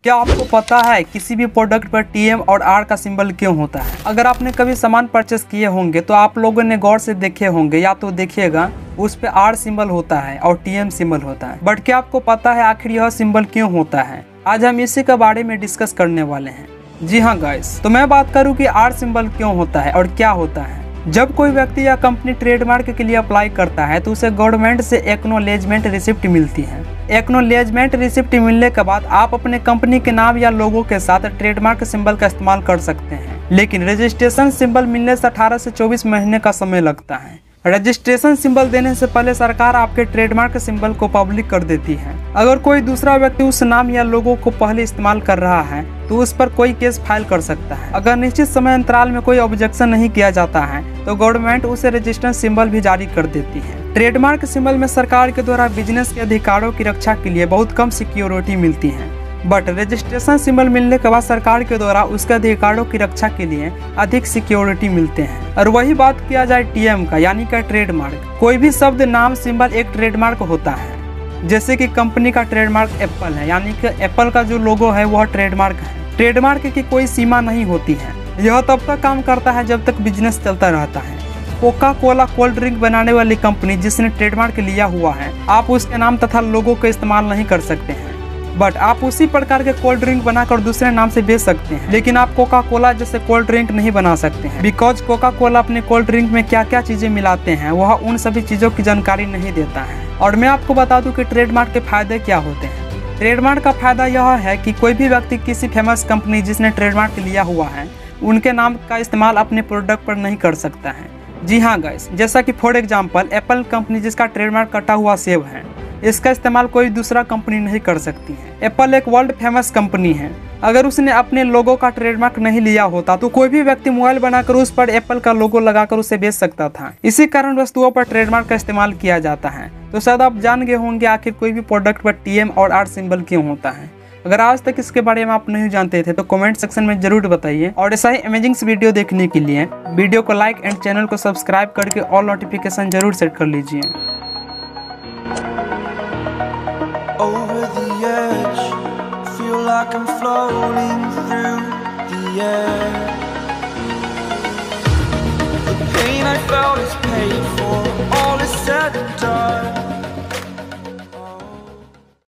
क्या आपको पता है किसी भी प्रोडक्ट पर टीएम और आर का सिंबल क्यों होता है? अगर आपने कभी सामान परचेस किए होंगे तो आप लोगों ने गौर से देखे होंगे या तो देखिएगा उस पे आर सिंबल होता है और टीएम सिंबल होता है। बट क्या आपको पता है आखिर यह सिंबल क्यों होता है? आज हम इसी के बारे में डिस्कस करने वाले हैं। जी हाँ गाइस, तो मैं बात करूँ कि आर सिंबल क्यों होता है और क्या होता है। जब कोई व्यक्ति या कंपनी ट्रेडमार्क के लिए अप्लाई करता है तो उसे गवर्नमेंट से एक्नॉलेजमेंट रिसिप्ट मिलती है। एक्नॉलेजमेंट रिसिप्ट मिलने के बाद आप अपने कंपनी के नाम या लोगो के साथ ट्रेडमार्क सिंबल का इस्तेमाल कर सकते हैं, लेकिन रजिस्ट्रेशन सिंबल मिलने से 18 से 24 महीने का समय लगता है। रजिस्ट्रेशन सिंबल देने से पहले सरकार आपके ट्रेडमार्क सिंबल को पब्लिक कर देती है। अगर कोई दूसरा व्यक्ति उस नाम या लोगो को पहले इस्तेमाल कर रहा है तो उस पर कोई केस फाइल कर सकता है। अगर निश्चित समय अंतराल में कोई ऑब्जेक्शन नहीं किया जाता है तो गवर्नमेंट उसे रजिस्ट्रेशन सिंबल भी जारी कर देती है। ट्रेडमार्क सिंबल में सरकार के द्वारा बिजनेस के अधिकारों की रक्षा के लिए बहुत कम सिक्योरिटी मिलती है, बट रजिस्ट्रेशन सिंबल मिलने के बाद सरकार के द्वारा उसके अधिकारों की रक्षा के लिए अधिक सिक्योरिटी मिलते हैं। और वही बात किया जाए टीएम का, यानी कि ट्रेडमार्क। कोई भी शब्द, नाम, सिंबल एक ट्रेडमार्क होता है। जैसे कि कंपनी का ट्रेडमार्क एप्पल है, यानी कि एप्पल का जो लोगो है वह ट्रेडमार्क है। ट्रेडमार्क की कोई सीमा नहीं होती है, यह तब तक काम करता है जब तक बिजनेस चलता रहता है। कोका कोला कोल्ड ड्रिंक बनाने वाली कंपनी जिसने ट्रेडमार्क लिया हुआ है, आप उसके नाम तथा लोगो का इस्तेमाल नहीं कर सकते हैं, बट आप उसी प्रकार के कोल्ड ड्रिंक बनाकर दूसरे नाम से बेच सकते हैं। लेकिन आप कोका कोला जैसे कोल्ड ड्रिंक नहीं बना सकते हैं, बिकॉज कोका कोला अपने कोल्ड ड्रिंक में क्या क्या चीजें मिलाते हैं वह उन सभी चीजों की जानकारी नहीं देता है। और मैं आपको बता दूं कि ट्रेडमार्क के फायदे क्या होते हैं। ट्रेडमार्क का फायदा यह है कि कोई भी व्यक्ति किसी फेमस कंपनी जिसने ट्रेडमार्क लिया हुआ है उनके नाम का इस्तेमाल अपने प्रोडक्ट पर नहीं कर सकता है। जी हाँ गाइस, जैसा कि फॉर एग्जांपल एप्पल कंपनी जिसका ट्रेडमार्क कटा हुआ सेब है, इसका इस्तेमाल कोई दूसरा कंपनी नहीं कर सकती है। एप्पल एक वर्ल्ड फेमस कंपनी है, अगर उसने अपने लोगो का ट्रेडमार्क नहीं लिया होता तो कोई भी व्यक्ति मोबाइल बनाकर उस पर एप्पल का लोगो लगाकर उसे बेच सकता था। इसी कारण वस्तुओं पर ट्रेडमार्क का इस्तेमाल किया जाता है। तो शायद आप जान गए होंगे आखिर कोई भी प्रोडक्ट पर टीएम और आर सिंबल क्यों होता है। अगर आज तक इसके बारे में आप नहीं जानते थे तो कमेंट सेक्शन में जरूर बताइए। और ऐसा ही अमेजिंग वीडियो देखने के लिए वीडियो को लाइक एंड चैनल को सब्सक्राइब करके ऑल नोटिफिकेशन जरूर सेट कर लीजिए। Over the edge, feel like I'm floating through the air. The pain I felt is pain.